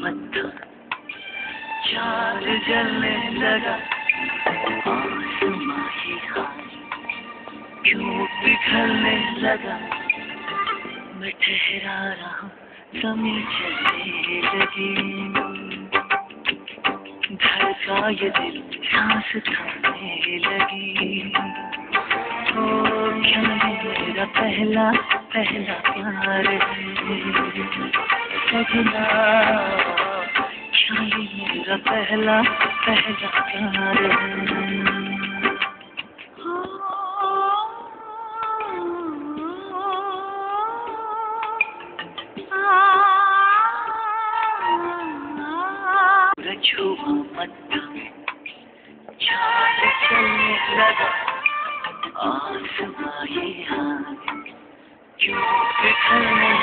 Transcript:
मत चार जलने लगा आसमां ही हाय क्यों पिघलने लगा मैं ठहरा रहा ज़मीं चलने लगी धड़का ये दिल सांस थामने लगी ओ क्या ये मेरा पहला पहला प्यार है सजना क्या ये मेरा पहला पहला प्यार है छुआ मत चाल चलने लगा आसमां ये हाय क्यों पिघलने